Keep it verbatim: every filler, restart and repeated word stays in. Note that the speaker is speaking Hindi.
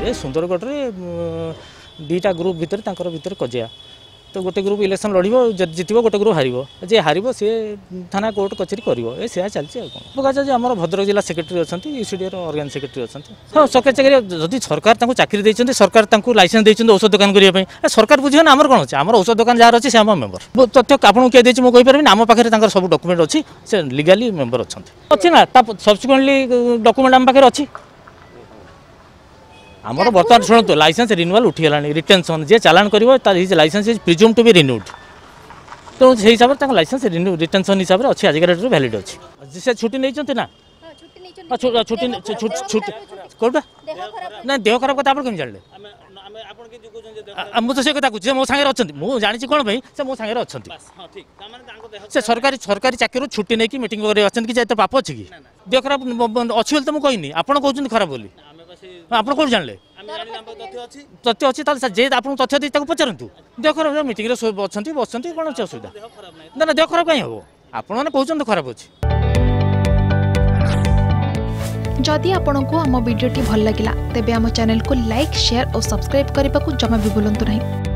ए सुंदरगढ़ में दुईटा ग्रुप भितर तांकर भितर कजिया तो गोटे ग्रुप इलेक्शन लड़ो जितब गोटे ग्रुप हार जे हार सी थाना कोर्ट कचेरी कर से चलती कौन कह आम भद्रक जिला सेक्रेटरी अच्छा यूसीडी अर्गान सेक्रेटरी अच्छा हाँ सरकारी चाकरी जदि सरकार चाकरी देते सरकार लाइसेंस देते औषध दुकान करने सरकार बुझे ना आम कौन अच्छे आम औषध दुकान जहाँ अच्छे से आम मेम्बर तथ्य आपको किए देती मुझे कहीपर आम पाखे सब डॉक्यूमेंट अच्छी से लीगाली मेम्बर अच्छा अच्छी ना सब्सिक्वेंटली डॉक्यूमेंट आम पाखे अच्छी आमर बर्तमान शुणु लाइसेंस रिन्यूअल उठीगला रिटेंशन जी चालान कर license is presumed to be renewed तो से हिसाब से लाइसेंस रिन्यू रिटेंशन हिसाब से अच्छी आज डेट वैलिड अच्छी से छुट्टी नहीं ना छुट्टी कौटा ना देह खराब कथा आप कमी जानले मुझे से कथा कहे मो सागर अच्छा मुझे जानी कौन भाई से मो सागर अच्छा से सरकारी सरकारी चाकरी छुट्टी नहीं मीटिंग अच्छा पाप अच्छी कि देह खराब अच्छी तो मुझे कहनी आप कहते खराब बोली आप कौन जानले तथ्य अच्छी जे आप तथ्य दी पचारतु देह खराब मीटिंग अच्छा बस कौन अच्छी असुविधा ना ना देह खराब कहीं हम आपने कहते खराब अच्छी जदि आपंक आम भिडी भल लगा तेब आम चैनल को लाइक शेयर और सब्सक्राइब करने को जमा भी भूलु नहीं।